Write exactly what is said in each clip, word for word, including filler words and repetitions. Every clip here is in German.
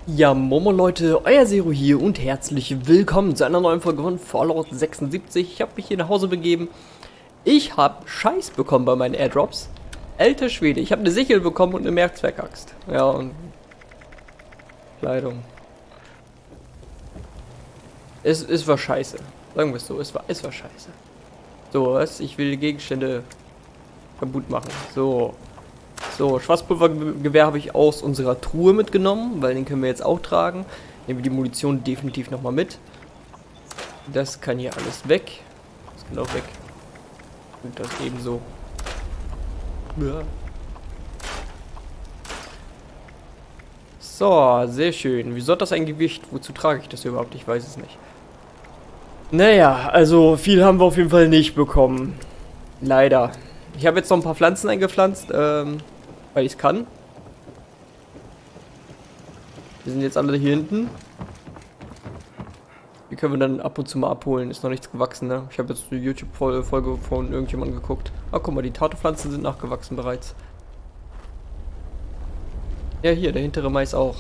Ja, Momo Leute, euer Zero hier und herzlich willkommen zu einer neuen Folge von Fallout sechsundsiebzig. Ich habe mich hier nach Hause begeben. Ich habe Scheiß bekommen bei meinen Airdrops. Alter Schwede, ich habe eine Sichel bekommen und eine Mehrzweckaxt. Ja, und Kleidung. Es, es war scheiße. Sagen wir es so, es war, es war scheiße. So, was? Ich will Gegenstände kaputt machen. So. So, Schwarzpulvergewehr habe ich aus unserer Truhe mitgenommen, weil den können wir jetzt auch tragen. Nehmen wir die Munition definitiv nochmal mit. Das kann hier alles weg. Das kann auch weg. Und das ebenso. Ja. So, sehr schön. Wieso hat das ein Gewicht? Wozu trage ich das überhaupt? Ich weiß es nicht. Naja, also viel haben wir auf jeden Fall nicht bekommen. Leider. Ich habe jetzt noch ein paar Pflanzen eingepflanzt, ähm, weil ich es kann. Wir sind jetzt alle hier hinten. Die können wir dann ab und zu mal abholen. Ist noch nichts gewachsen, ne? Ich habe jetzt eine YouTube-Folge von irgendjemandem geguckt. Ah, guck mal, die Tato-Pflanzen sind nachgewachsen bereits. Ja, hier, der hintere Mais auch.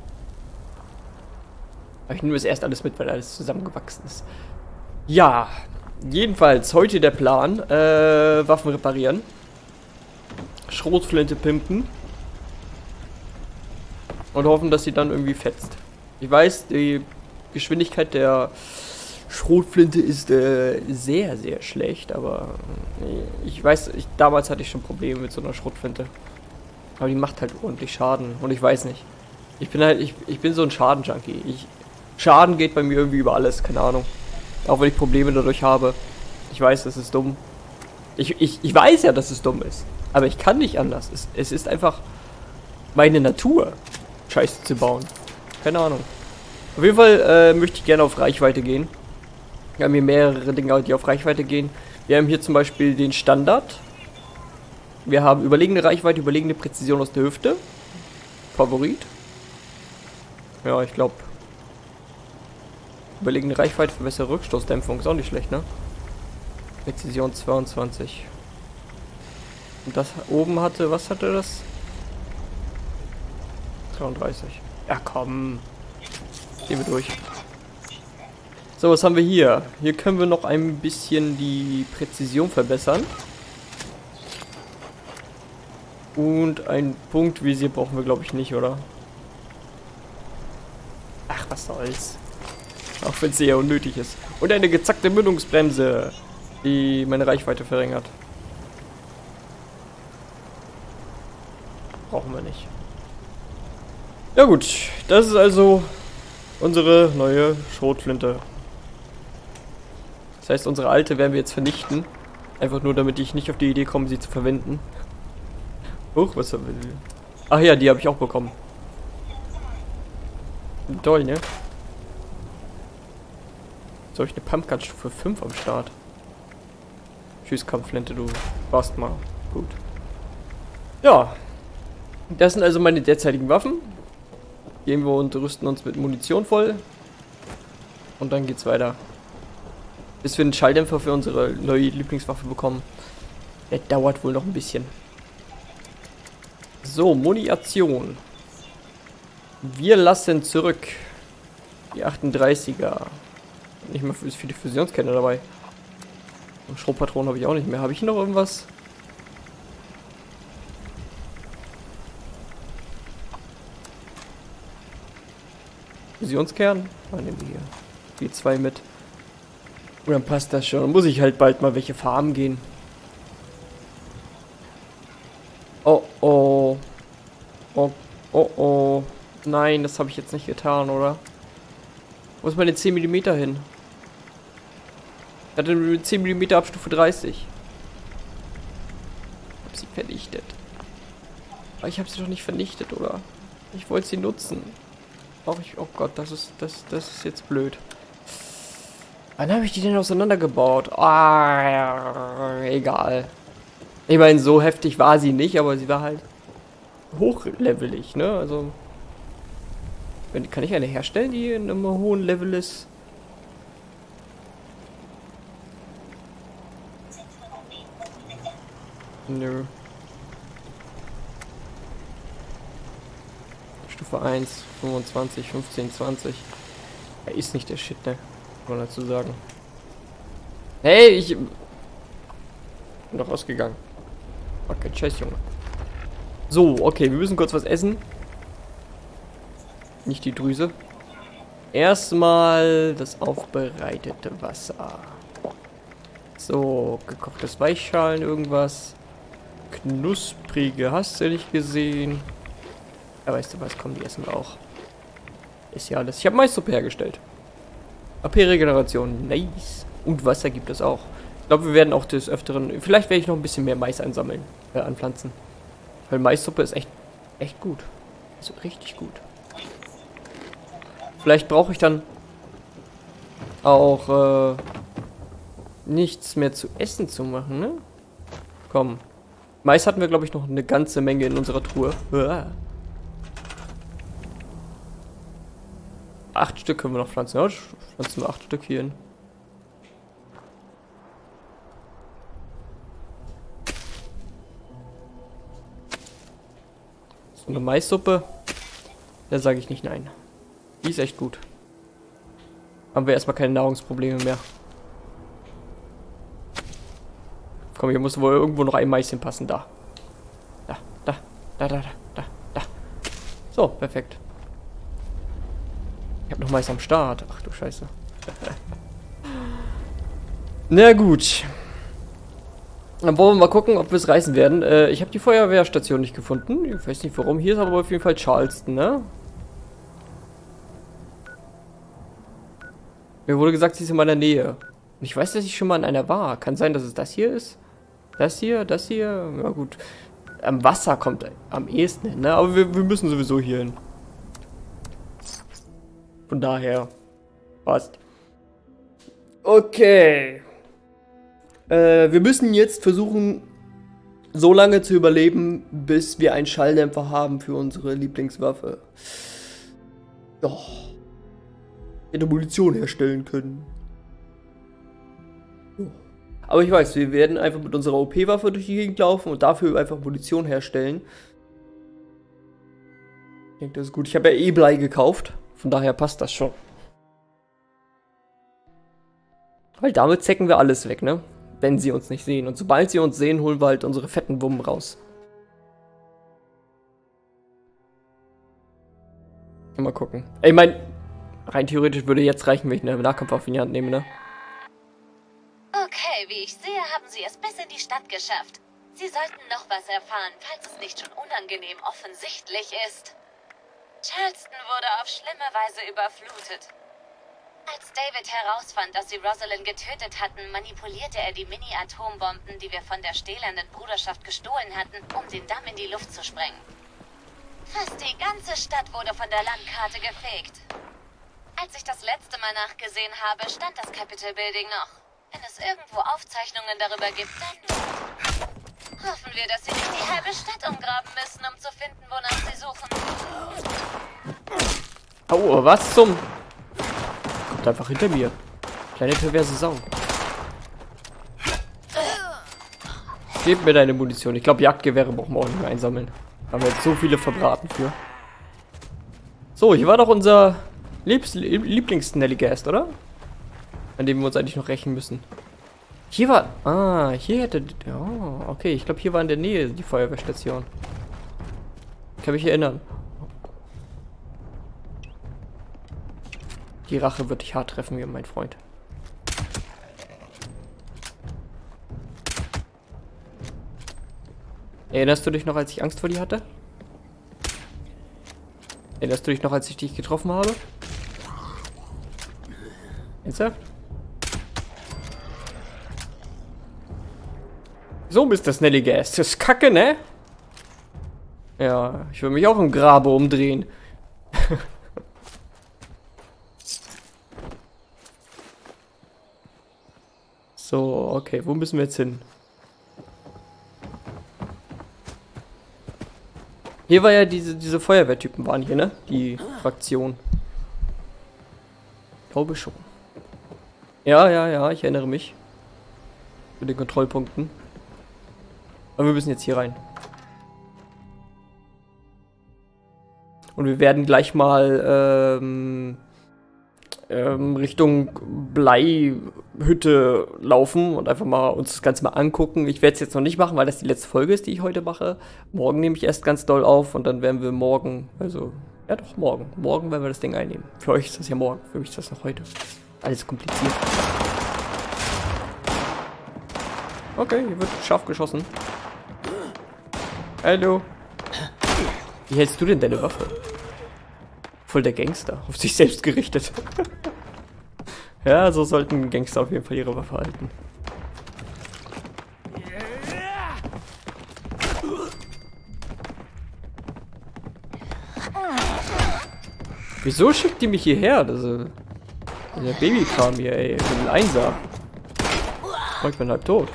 Aber ich nehme es erst alles mit, weil alles zusammengewachsen ist. Ja, jedenfalls heute der Plan. Äh, Waffen reparieren. Schrotflinte pimpen. Und hoffen, dass sie dann irgendwie fetzt. Ich weiß, die Geschwindigkeit der Schrotflinte ist äh, sehr, sehr schlecht. Aber äh, ich weiß, ich, damals hatte ich schon Probleme mit so einer Schrotflinte. Aber die macht halt ordentlich Schaden. Und ich weiß nicht. Ich bin halt, ich, ich bin so ein Schaden-Junkie. Ich, Schaden geht bei mir irgendwie über alles, keine Ahnung. Auch wenn ich Probleme dadurch habe. Ich weiß, das ist dumm. Ich, ich, ich weiß ja, dass es dumm ist. Aber ich kann nicht anders. Es, es ist einfach meine Natur, Scheiße zu bauen. Keine Ahnung. Auf jeden Fall äh, möchte ich gerne auf Reichweite gehen. Wir haben hier mehrere Dinge, die auf Reichweite gehen. Wir haben hier zum Beispiel den Standard. Wir haben überlegene Reichweite, überlegene Präzision aus der Hüfte. Favorit. Ja, ich glaube. Überlegene Reichweite für bessere Rückstoßdämpfung ist auch nicht schlecht, ne? Präzision zweiundzwanzig. Und das oben hatte, was hatte das? dreiunddreißig. Ja, komm. Gehen wir durch. So, was haben wir hier? Hier können wir noch ein bisschen die Präzision verbessern. Und ein Punktvisier brauchen wir, glaube ich, nicht, oder? Ach, was soll's. Auch wenn es eher unnötig ist. Und eine gezackte Mündungsbremse, die meine Reichweite verringert. Brauchen wir nicht. Ja gut, das ist also unsere neue Schrotflinte. Das heißt, unsere alte werden wir jetzt vernichten. Einfach nur, damit ich nicht auf die Idee komme, sie zu verwenden. Huch, was haben wir denn? Ach ja, die habe ich auch bekommen. Toll, ne? Jetzt habe ich eine Pumpgun-Stufe fünf am Start. Tschüss, Kampfflinte, du warst mal gut. Ja. Das sind also meine derzeitigen Waffen. Gehen wir und rüsten uns mit Munition voll. Und dann geht's weiter. Bis wir einen Schalldämpfer für unsere neue Lieblingswaffe bekommen. Der dauert wohl noch ein bisschen. So, Munition. Wir lassen zurück die achtunddreißiger. Nicht mal für die Fusionskerne dabei. Und Schrotpatronen habe ich auch nicht mehr. Habe ich noch irgendwas? Fusionskern? Ah, nehmen wir hier. Die zwei mit. Und dann passt das schon. Dann muss ich halt bald mal welche farmen gehen. Oh oh. Oh oh oh. Nein, das habe ich jetzt nicht getan, oder? Wo ist meine zehn Millimeter hin? Ich hatte eine zehn Millimeter ab Stufe dreißig. Ich habe sie vernichtet. Aber ich habe sie doch nicht vernichtet, oder? Ich wollte sie nutzen. Oh, ich, oh Gott, das ist, das, das ist jetzt blöd. Wann habe ich die denn auseinandergebaut? Ah, ja, egal. Ich meine, so heftig war sie nicht, aber sie war halt hochlevelig, ne? Also, wenn, kann ich eine herstellen, die in einem hohen Level ist? Nö. Stufe eins, fünfundzwanzig, fünfzehn, zwanzig. Er ist nicht der Shit, ne? Kann man dazu sagen. Hey, ich... bin doch rausgegangen. Okay, scheiß Junge. So, okay, wir müssen kurz was essen. Nicht die Drüse. Erstmal das aufbereitete Wasser. So, gekochtes Weichschalen, irgendwas. Knusprige hast du nicht gesehen. Ja, weißt du was, komm, die essen wir auch. Ist ja alles. Ich habe Maissuppe hergestellt. A P-Regeneration, nice. Und Wasser gibt es auch. Ich glaube, wir werden auch des Öfteren... Vielleicht werde ich noch ein bisschen mehr Mais einsammeln. Äh, anpflanzen. Weil Maissuppe ist echt, echt gut. Also richtig gut. Vielleicht brauche ich dann auch äh, nichts mehr zu essen zu machen, ne? Komm. Mais hatten wir, glaube ich, noch eine ganze Menge in unserer Truhe. Uah. Acht Stück können wir noch pflanzen. Ja, pflanzen wir acht Stück hier hin. So eine Maissuppe. Da sage ich nicht nein. Die ist echt gut. Haben wir erstmal keine Nahrungsprobleme mehr. Komm, hier muss wohl irgendwo noch ein Mais hinpassen. Da. Da, da, da, da, da, da. So, perfekt. Ich habe noch Mais am Start. Ach du Scheiße. Na gut. Dann wollen wir mal gucken, ob wir es reißen werden. Äh, ich habe die Feuerwehrstation nicht gefunden. Ich weiß nicht warum. Hier ist aber auf jeden Fall Charleston, ne? Mir wurde gesagt, sie ist in meiner Nähe. Und ich weiß, dass ich schon mal in einer war. Kann sein, dass es das hier ist. Das hier, das hier. Ja gut. Am Wasser kommt am ehesten hin, ne? Aber wir, wir müssen sowieso hier hin. Von daher. Passt. Okay. Äh, wir müssen jetzt versuchen, so lange zu überleben, bis wir einen Schalldämpfer haben für unsere Lieblingswaffe. Doch. Wir hätte Munition herstellen können. Aber ich weiß, wir werden einfach mit unserer O P-Waffe durch die Gegend laufen und dafür einfach Munition herstellen. Ich denke, das ist gut. Ich habe ja eh Blei gekauft. Von daher passt das schon. Weil damit zecken wir alles weg, ne? Wenn sie uns nicht sehen. Und sobald sie uns sehen, holen wir halt unsere fetten Wummen raus. Mal gucken. Ich meine, rein theoretisch würde jetzt reichen, wenn ich eine Nahkampfwaffe in die Hand nehme, ne? Okay, wie ich sehe, haben Sie es bis in die Stadt geschafft. Sie sollten noch was erfahren, falls es nicht schon unangenehm offensichtlich ist. Charleston wurde auf schlimme Weise überflutet. Als David herausfand, dass sie Rosalind getötet hatten, manipulierte er die Mini-Atombomben, die wir von der stählernen Bruderschaft gestohlen hatten, um den Damm in die Luft zu sprengen. Fast die ganze Stadt wurde von der Landkarte gefegt. Als ich das letzte Mal nachgesehen habe, stand das Capitol Building noch. Wenn es irgendwo Aufzeichnungen darüber gibt, dann hoffen wir, dass sie nicht die halbe Stadt umgraben müssen, um zu finden, wonach sie suchen. Oh, was zum... Kommt einfach hinter mir. Kleine perverse Sau. Gib mir deine Munition. Ich glaube, Jagdgewehre brauchen wir auch nicht mehr einsammeln. Haben wir jetzt so viele verbraten für. So, hier war doch unser Liebs Lieblings-Snellygast, oder? An dem wir uns eigentlich noch rächen müssen. Hier war... Ah, hier hätte... Oh, okay. Ich glaube, hier war in der Nähe die Feuerwehrstation. Ich kann mich erinnern. Die Rache wird dich hart treffen, wie mein Freund. Erinnerst du dich noch, als ich Angst vor dir hatte? Erinnerst du dich noch, als ich dich getroffen habe? Ernsthaft? So, Mister Snellygast. Das ist kacke, ne? Ja, ich will mich auch im Grabe umdrehen. So, okay, wo müssen wir jetzt hin? Hier war ja diese, diese Feuerwehrtypen waren hier, ne? Die Fraktion. Ich glaube schon. Ja, ja, ja, ich erinnere mich. Mit den Kontrollpunkten. Aber wir müssen jetzt hier rein. Und wir werden gleich mal ähm, ähm, Richtung Bleihütte laufen und einfach mal uns das Ganze mal angucken. Ich werde es jetzt noch nicht machen, weil das die letzte Folge ist, die ich heute mache. Morgen nehme ich erst ganz doll auf und dann werden wir morgen, also, ja doch, morgen. Morgen werden wir das Ding einnehmen. Für euch ist das ja morgen, für mich ist das noch heute. Alles kompliziert. Okay, hier wird scharf geschossen. Hallo. Wie hältst du denn deine Waffe? Voll der Gangster. Auf sich selbst gerichtet. Ja, so sollten Gangster auf jeden Fall ihre Waffe halten. Wieso schickt die mich hierher? Das ist der Babykram hier, ey. Ich bin ein Einser. Oh, ich bin halb tot.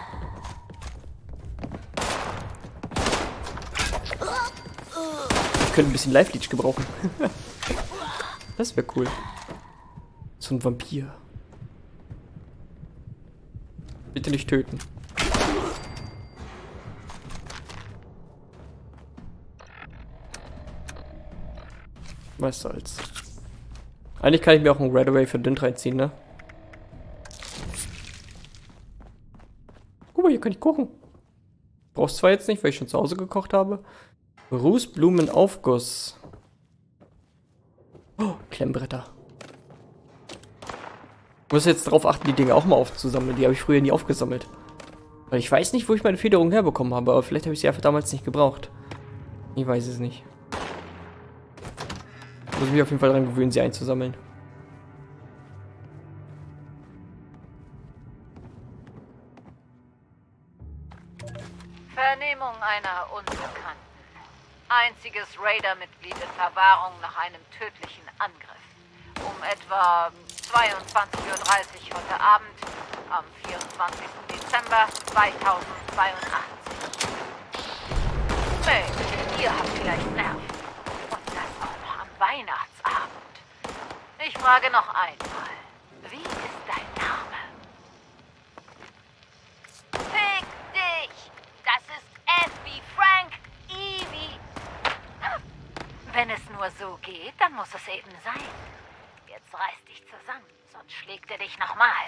Ich könnte ein bisschen Live-Leech gebrauchen. Das wäre cool. So ein Vampir. Bitte nicht töten. Was soll's. Eigentlich kann ich mir auch einen Redaway für Dint reinziehen, ne? Guck mal, hier kann ich kochen. Brauchst zwar jetzt nicht, weil ich schon zu Hause gekocht habe. Rußblumenaufguss. Oh, Klemmbretter. Ich muss jetzt darauf achten, die Dinge auch mal aufzusammeln. Die habe ich früher nie aufgesammelt. Weil ich weiß nicht, wo ich meine Federung herbekommen habe, aber vielleicht habe ich sie einfach damals nicht gebraucht. Ich weiß es nicht. Ich muss mich auf jeden Fall daran gewöhnen, sie einzusammeln. Vernehmung einer Unbekannten. Einziges Raider-Mitglied in Verwahrung nach einem tödlichen Angriff. Um etwa zweiundzwanzig Uhr dreißig heute Abend, am vierundzwanzigsten Dezember zweitausendzweiundachtzig. Hey, ihr habt vielleicht Nerven. Und das auch noch am Weihnachtsabend. Ich frage noch einmal. Wie ist dein Name? Fick dich! Das ist F wie Frank, I wie... Wenn es nur so geht, dann muss es eben sein. Jetzt reiß dich zusammen, sonst schlägt er dich nochmal.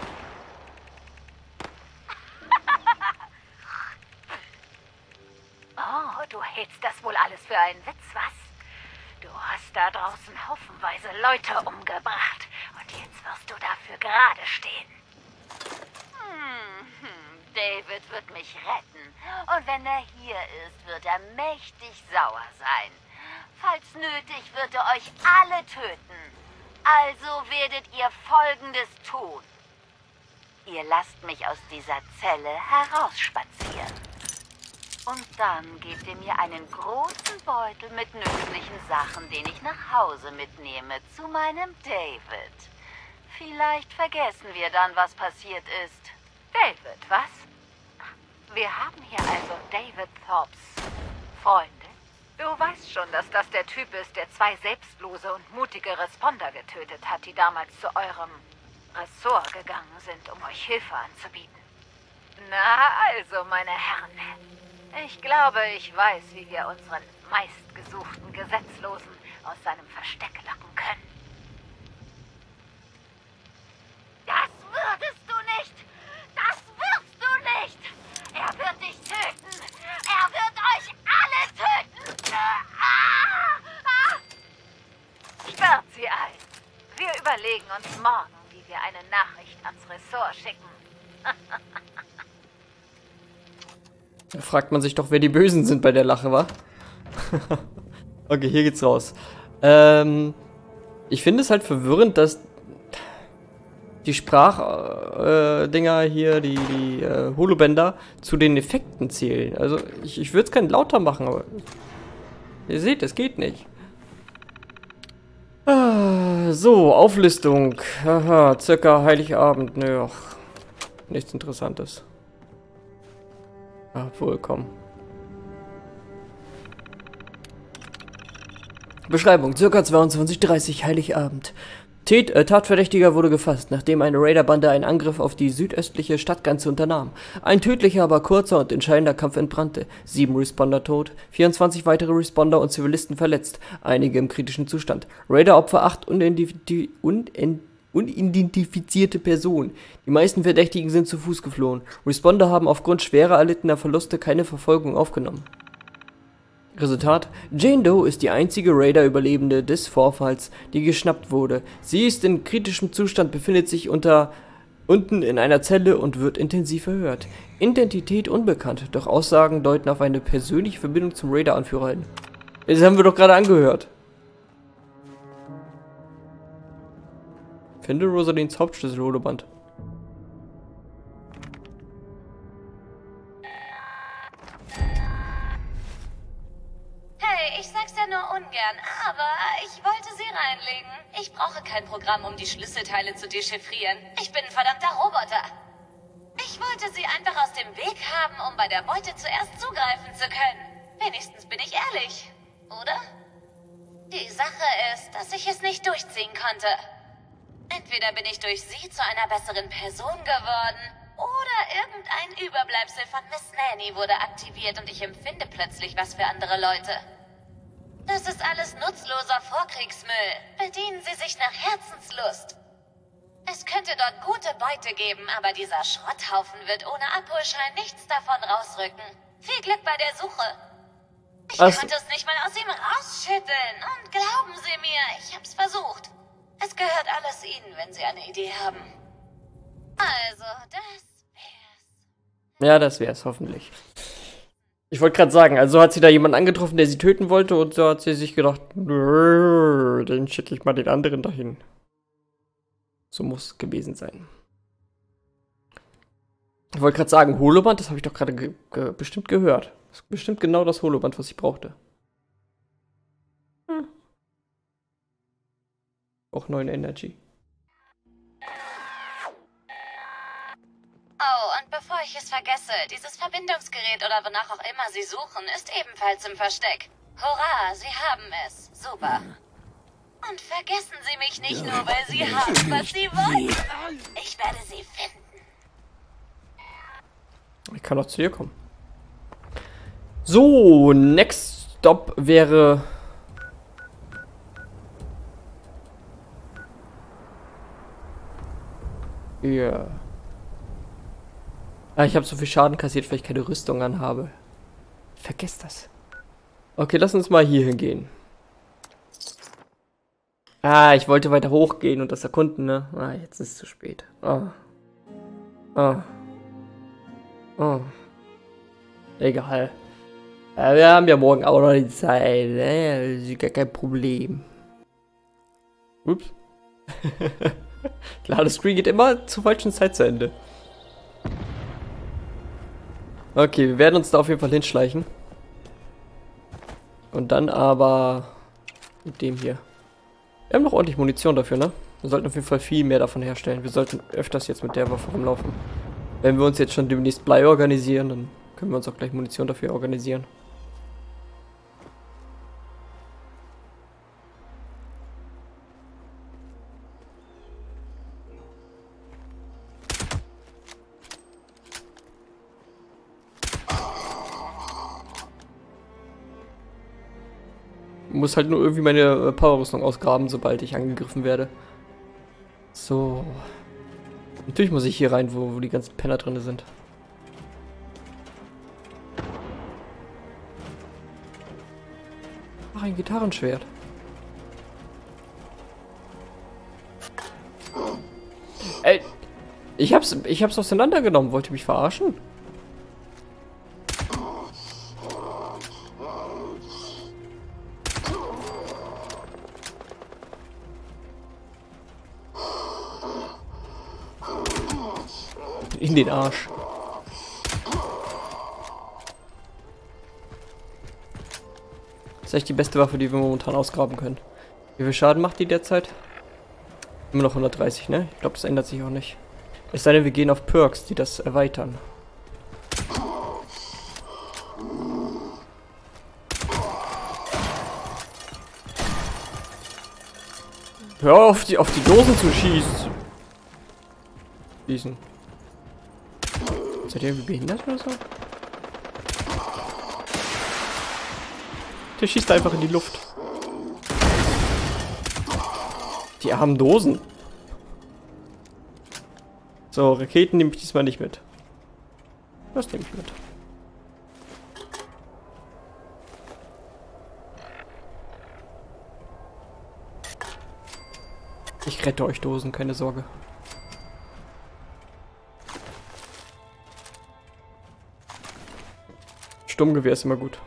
Oh, du hältst das wohl alles für einen Witz, was? Du hast da draußen haufenweise Leute umgebracht und jetzt wirst du dafür gerade stehen. Hm, David wird mich retten und wenn er hier ist, wird er mächtig sauer sein. Falls nötig, wird er euch alle töten. Also werdet ihr Folgendes tun. Ihr lasst mich aus dieser Zelle herausspazieren. Und dann gebt ihr mir einen großen Beutel mit nützlichen Sachen, den ich nach Hause mitnehme, zu meinem David. Vielleicht vergessen wir dann, was passiert ist. David, was? Wir haben hier also David Thorpes Freunde. Du weißt schon, dass das der Typ ist, der zwei selbstlose und mutige Responder getötet hat, die damals zu eurem Ressort gegangen sind, um euch Hilfe anzubieten. Na also, meine Herren. Ich glaube, ich weiß, wie wir unseren meistgesuchten Gesetzlosen aus seinem Versteck locken können. Das würdest du nicht! Das wirst du nicht! Er wird dich töten! Er wird euch alle töten! Ah! Ah! Sperrt sie ein! Wir überlegen uns morgen, wie wir eine Nachricht ans Ressort schicken. Da fragt man sich doch, wer die Bösen sind bei der Lache, wa? Okay, hier geht's raus. Ähm, ich finde es halt verwirrend, dass die Sprachdinger äh, hier, die, die äh, Holobänder, zu den Effekten zählen. Also, ich, ich würde es gerne lauter machen, aber ihr seht, es geht nicht. Ah, so, Auflistung. Aha, circa Heiligabend. Nö, ach, nichts Interessantes. Ah, wohl, komm. Beschreibung, circa zweiundzwanzig Uhr dreißig, Heiligabend. Tät, äh, Tatverdächtiger wurde gefasst, nachdem eine Raider-Bande einen Angriff auf die südöstliche Stadtgrenze unternahm. Ein tödlicher, aber kurzer und entscheidender Kampf entbrannte. Sieben Responder tot, vierundzwanzig weitere Responder und Zivilisten verletzt, einige im kritischen Zustand. Raider-Opfer acht unidentifizierte un unidentifizierte Personen. Die meisten Verdächtigen sind zu Fuß geflohen. Responder haben aufgrund schwerer erlittener Verluste keine Verfolgung aufgenommen. Resultat: Jane Doe ist die einzige Raider-Überlebende des Vorfalls, die geschnappt wurde. Sie ist in kritischem Zustand, befindet sich unter unten in einer Zelle und wird intensiv verhört. Identität unbekannt, doch Aussagen deuten auf eine persönliche Verbindung zum Raider-Anführer hin. Das haben wir doch gerade angehört. Finde Rosalins Hauptschlüssel-Holoband. Hey, ich sag's ja nur ungern, aber ich wollte sie reinlegen. Ich brauche kein Programm, um die Schlüsselteile zu dechiffrieren. Ich bin ein verdammter Roboter. Ich wollte sie einfach aus dem Weg haben, um bei der Beute zuerst zugreifen zu können. Wenigstens bin ich ehrlich, oder? Die Sache ist, dass ich es nicht durchziehen konnte. Entweder bin ich durch sie zu einer besseren Person geworden, oder irgendein Überbleibsel von Miss Nanny wurde aktiviert und ich empfinde plötzlich was für andere Leute. Das ist alles nutzloser Vorkriegsmüll. Bedienen Sie sich nach Herzenslust. Es könnte dort gute Beute geben, aber dieser Schrotthaufen wird ohne Abholschein nichts davon rausrücken. Viel Glück bei der Suche. Ich Was? konnte es nicht mal aus ihm rausschütteln. Und glauben Sie mir, ich hab's versucht. Es gehört alles Ihnen, wenn Sie eine Idee haben. Also, das wär's. Ja, das wär's hoffentlich. Ich wollte gerade sagen, also hat sie da jemanden angetroffen, der sie töten wollte, und so hat sie sich gedacht, nö, dann schicke ich mal den anderen dahin. So muss es gewesen sein. Ich wollte gerade sagen, Holoband, das habe ich doch gerade ge ge bestimmt gehört. Das ist bestimmt genau das Holoband, was ich brauchte. Hm. Auch neuen Energy. Oh, und bevor ich es vergesse, dieses Verbindungsgerät oder wonach auch immer Sie suchen, ist ebenfalls im Versteck. Hurra, Sie haben es. Super. Und vergessen Sie mich nicht nur, weil Sie haben, was Sie wollen. Ich werde Sie finden. Ich kann auch zu dir kommen. So, next stop wäre... Ja. Ah, ich habe so viel Schaden kassiert, weil ich keine Rüstung anhabe. Vergesst das. Okay, lass uns mal hier hingehen. Ah, ich wollte weiter hochgehen und das erkunden, ne? Ah, jetzt ist es zu spät. Ah. Ah. Oh. Egal. Ja, wir haben ja morgen auch noch die Zeit, ne? Das ist gar kein Problem. Ups. Klar, das Screen geht immer zur falschen Zeit zu Ende. Okay, wir werden uns da auf jeden Fall hinschleichen. Und dann aber mit dem hier. Wir haben noch ordentlich Munition dafür, ne? Wir sollten auf jeden Fall viel mehr davon herstellen. Wir sollten öfters jetzt mit der Waffe rumlaufen. Wenn wir uns jetzt schon demnächst Blei organisieren, dann können wir uns auch gleich Munition dafür organisieren. Ich muss halt nur irgendwie meine Powerrüstung ausgraben, sobald ich angegriffen werde. So. Natürlich muss ich hier rein, wo, wo die ganzen Penner drin sind. Ach, ein Gitarrenschwert. Ey, ich hab's, ich hab's auseinandergenommen. Wollt ihr mich verarschen? In den Arsch. Das ist echt die beste Waffe, die wir momentan ausgraben können. Wie viel Schaden macht die derzeit? Immer noch hundertdreißig, ne? Ich glaube, das ändert sich auch nicht. Es sei denn, wir gehen auf Perks, die das erweitern. Hör auf, die, auf die Dosen zu schießen. Schießen. Seid ihr irgendwie behindert oder so? Der schießt einfach in die Luft. Die armen Dosen. So, Raketen nehme ich diesmal nicht mit. Das nehme ich mit. Ich rette euch Dosen, keine Sorge. Sturmgewehr ist immer gut.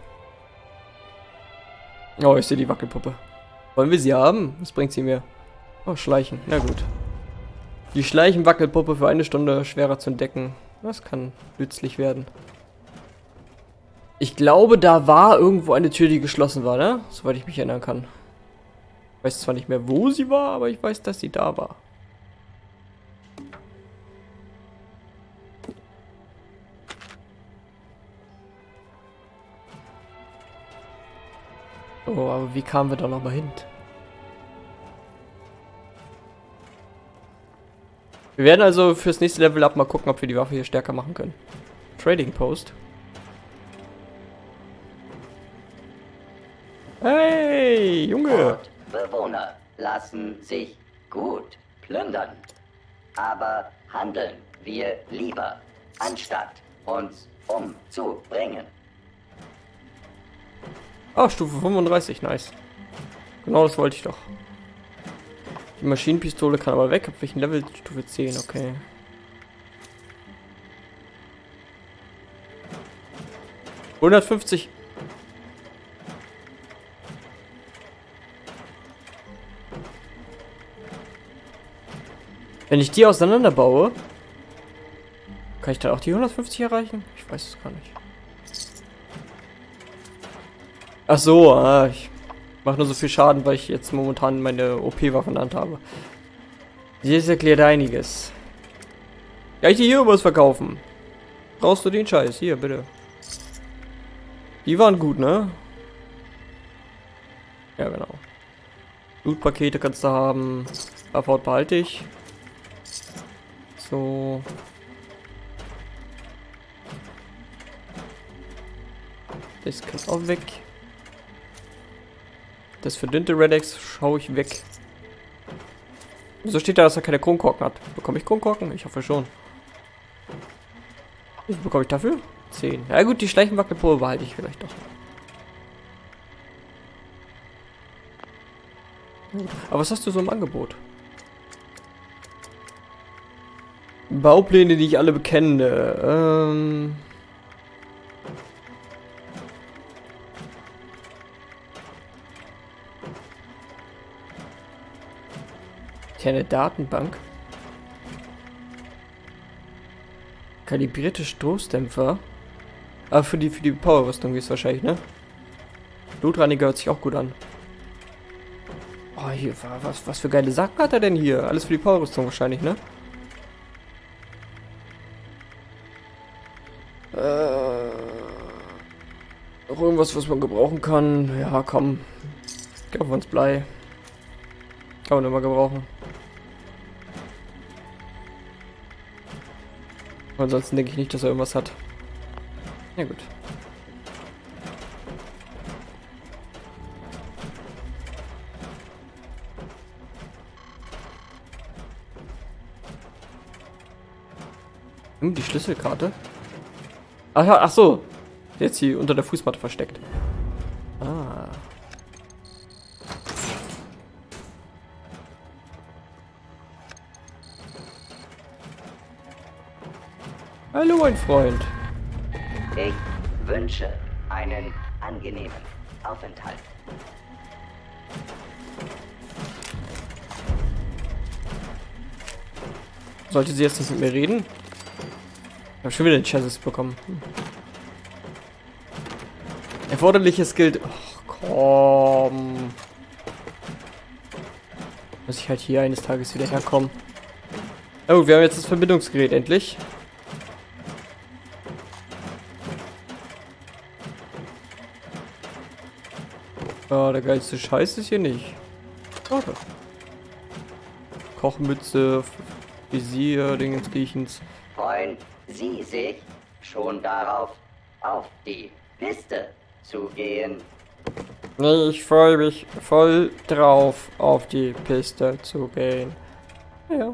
Oh, ich sehe die Wackelpuppe. Wollen wir sie haben? Was bringt sie mir? Oh, Schleichen. Na gut. Die Schleichen-Wackelpuppe für eine Stunde schwerer zu entdecken. Das kann nützlich werden. Ich glaube, da war irgendwo eine Tür, die geschlossen war, ne? Soweit ich mich erinnern kann. Ich weiß zwar nicht mehr, wo sie war, aber ich weiß, dass sie da war. Oh, aber wie kamen wir da nochmal hin? Wir werden also fürs nächste Level Up mal gucken, ob wir die Waffe hier stärker machen können. Trading Post. Hey, Junge! Bewohner lassen sich gut plündern. Aber handeln wir lieber, anstatt uns umzubringen. Ah, Stufe fünfunddreißig, nice. Genau das wollte ich doch. Die Maschinenpistole kann aber weg. Ab welchem Level? Stufe zehn, okay. hundertfünfzig. Wenn ich die auseinanderbaue, kann ich dann auch die hundertfünfzig erreichen? Ich weiß es gar nicht. Ach so, ah, ich mache nur so viel Schaden, weil ich jetzt momentan meine O P-Waffe in der Hand habe. Das erklärt einiges. Kann ich dir hier was verkaufen? Brauchst du den Scheiß? Hier, bitte. Die waren gut, ne? Ja, genau. Blutpakete kannst du haben. Abhaut behalte ich. So. Das kann auch weg. Das verdünnte Redex schaue ich weg. Wieso steht da, dass er keine Kronkorken hat? Bekomme ich Kronkorken? Ich hoffe schon. Wie viel bekomme ich dafür? zehn. Ja gut, die Schleichenwackelprobe behalte ich vielleicht doch. Aber was hast du so im Angebot? Baupläne, die ich alle bekenne. Ähm... Eine Datenbank. Kalibrierte Stoßdämpfer. Aber für die für die Powerrüstung ist wahrscheinlich, ne? Blutreiniger hört sich auch gut an. Oh, hier, was, was für geile Sachen hat er denn hier? Alles für die Powerrüstung wahrscheinlich, ne? Äh, noch irgendwas, was man gebrauchen kann. Ja, komm. Kaufen wir uns Blei. Kann man immer gebrauchen. Ansonsten denke ich nicht, dass er irgendwas hat. Ja gut. Hm, die Schlüsselkarte. Ach, ach so. Jetzt hier unter der Fußmatte versteckt. Ah. Hallo, mein Freund. Ich wünsche einen angenehmen Aufenthalt. Sollte sie jetzt nicht mit mir reden? Ich habe schon wieder den Chassis bekommen. Hm. Erforderliches gilt. Ach komm. Muss ich halt hier eines Tages wieder herkommen. Oh, wir haben jetzt das Verbindungsgerät endlich. Oh, der geilste Scheiß ist hier nicht. Schade. Kochmütze, Visier, Dingens Riechens. Freuen Sie sich schon darauf, auf die Piste zu gehen? Nee, ich freue mich voll drauf, auf die Piste zu gehen. Ja.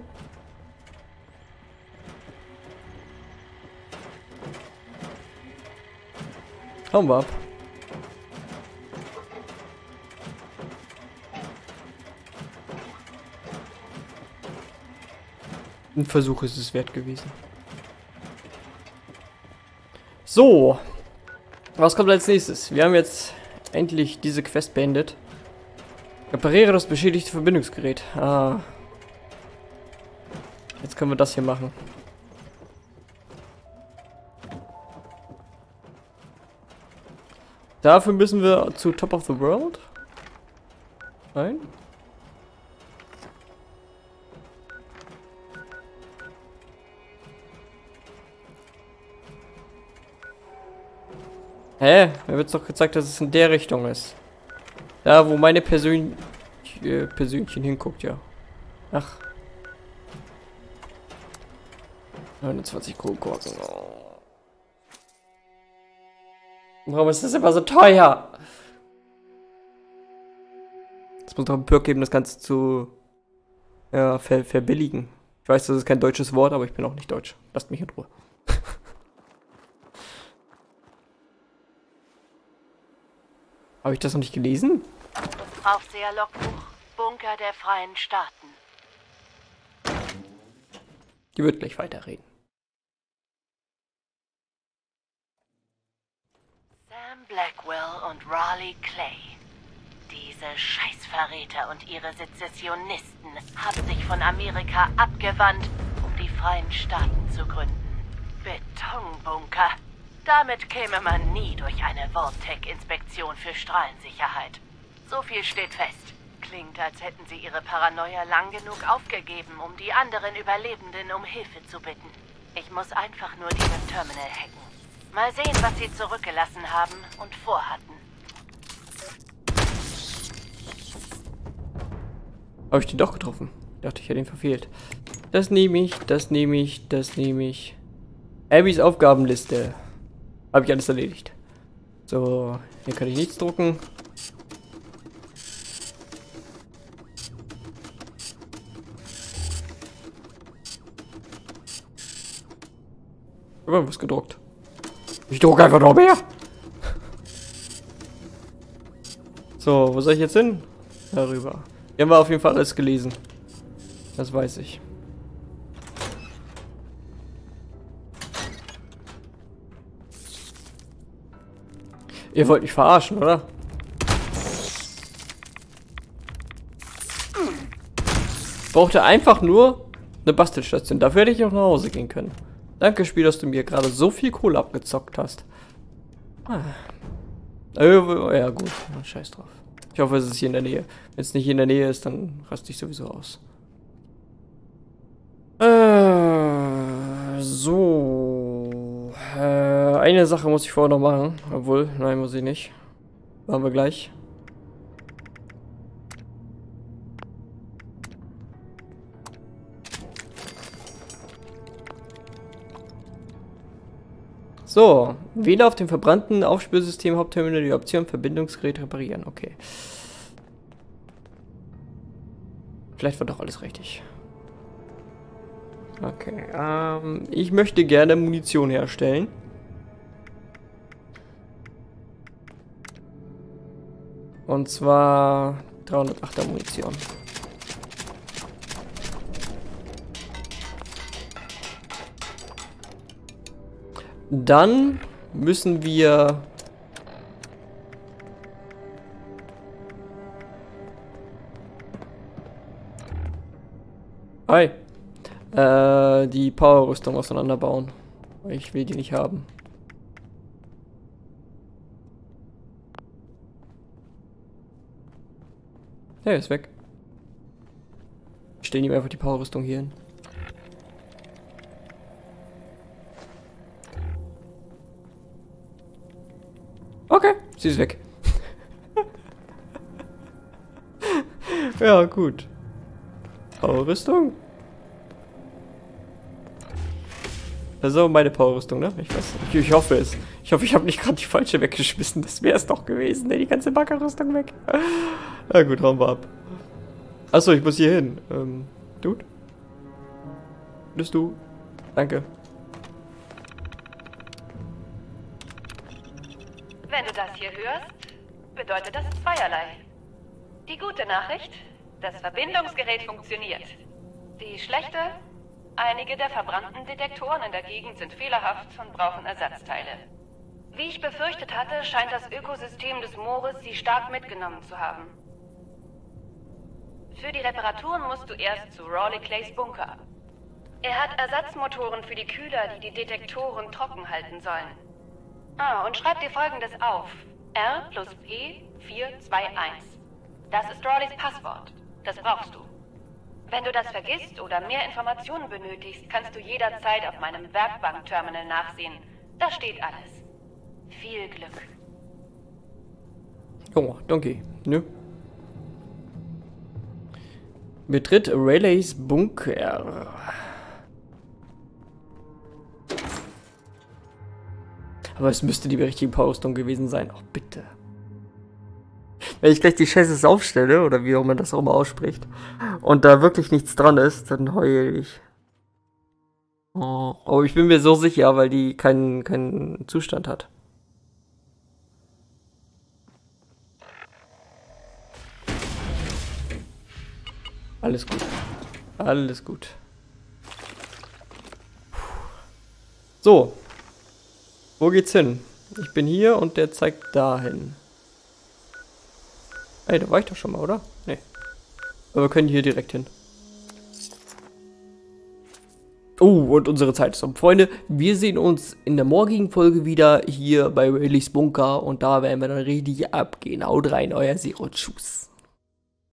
Hauen wir ab. Ein Versuch ist es wert gewesen. So. Was kommt als nächstes? Wir haben jetzt endlich diese Quest beendet. Repariere das beschädigte Verbindungsgerät. Ah. Jetzt können wir das hier machen. Dafür müssen wir zu Top of the World. Nein? Hä? Mir wird doch gezeigt, dass es in der Richtung ist. Da, wo meine Persön äh, Persönchen hinguckt, ja. Ach. neunundzwanzig Kronkorken. Oh. Warum ist das immer so teuer? Es muss doch einen Perk geben, das Ganze zu ja, ver verbilligen. Ich weiß, das ist kein deutsches Wort, aber ich bin auch nicht deutsch. Lasst mich in Ruhe. Habe ich das noch nicht gelesen? Aufseher-Logbuch, Bunker der Freien Staaten. Die wird gleich weiterreden. Sam Blackwell und Raleigh Clay. Diese Scheißverräter und ihre Sezessionisten haben sich von Amerika abgewandt, um die Freien Staaten zu gründen. Betonbunker. Damit käme man nie durch eine Vault-Tech-Inspektion für Strahlensicherheit. So viel steht fest. Klingt, als hätten sie ihre Paranoia lang genug aufgegeben, um die anderen Überlebenden um Hilfe zu bitten. Ich muss einfach nur dieses Terminal hacken. Mal sehen, was sie zurückgelassen haben und vorhatten. Habe ich den doch getroffen? Dachte, ich hätte ihn verfehlt. Das nehme ich, das nehme ich, das nehme ich. Abbys Aufgabenliste. Habe ich alles erledigt. So, hier kann ich nichts drucken. Ich habe was gedruckt. Ich drucke einfach noch mehr. So, wo soll ich jetzt hin? Darüber. Hier haben wir auf jeden Fall alles gelesen. Das weiß ich. Ihr wollt mich verarschen, oder? Brauchte einfach nur eine Bastelstation. Dafür hätte ich auch nach Hause gehen können. Danke, Spiel, dass du mir gerade so viel Kohle abgezockt hast. Ah. Äh, ja, gut. Scheiß drauf. Ich hoffe, es ist hier in der Nähe. Wenn es nicht in der Nähe ist, dann raste ich sowieso aus. Äh, so. Äh, eine Sache muss ich vorher noch machen. Obwohl, nein, muss ich nicht. Machen wir gleich. So, wähle auf dem verbrannten Aufspürsystem Hauptterminal die Option Verbindungsgerät reparieren. Okay. Vielleicht war doch alles richtig. Okay, ähm, ich möchte gerne Munition herstellen. Und zwar dreihundertachter Munition. Dann müssen wir Hi. Äh, die Power-Rüstung auseinanderbauen. Ich will die nicht haben. Ja, ist weg. Ich stelle ihm einfach die Power-Rüstung hier hin. Okay, sie ist weg. Ja, gut. Powerrüstung? Das ist aber meine Powerrüstung, ne? Ich weiß nicht. Ich, ich hoffe es. Ich hoffe, ich habe nicht gerade die falsche weggeschmissen. Das wäre es doch gewesen, ne? Die ganze Backerrüstung weg. Na gut, hauen wir ab. Achso, ich muss hier hin. Ähm, Dude? Bist du? Danke. Wenn du das hier hörst, bedeutet das zweierlei. Die gute Nachricht, das Verbindungsgerät funktioniert. Die schlechte, einige der verbrannten Detektoren in der Gegend sind fehlerhaft und brauchen Ersatzteile. Wie ich befürchtet hatte, scheint das Ökosystem des Moores sie stark mitgenommen zu haben. Für die Reparaturen musst du erst zu Rawley Clays Bunker. Er hat Ersatzmotoren für die Kühler, die die Detektoren trocken halten sollen. Ah, und schreib dir Folgendes auf. R plus P vier zwei eins. Das ist Rawleys Passwort. Das brauchst du. Wenn du das vergisst oder mehr Informationen benötigst, kannst du jederzeit auf meinem Werkbank-Terminal nachsehen. Da steht alles. Viel Glück. Oh, danke. Ne? Betritt Rayleigh Bunker. Aber es müsste die richtige Powerrüstung gewesen sein. Oh, bitte. Wenn ich gleich die Chassis aufstelle, oder wie auch man das auch immer ausspricht, und da wirklich nichts dran ist, dann heule ich. Oh, aber ich bin mir so sicher, weil die keinen, keinen Zustand hat. Alles gut. Alles gut. So. Wo geht's hin? Ich bin hier und der zeigt dahin. Ey, da war ich doch schon mal, oder? Nee. Aber wir können hier direkt hin. Oh, und unsere Zeit ist um. Freunde, wir sehen uns in der morgigen Folge wieder hier bei Rayleighs Bunker. Und da werden wir dann richtig abgehen. Haut rein, euer Zero. Tschüss.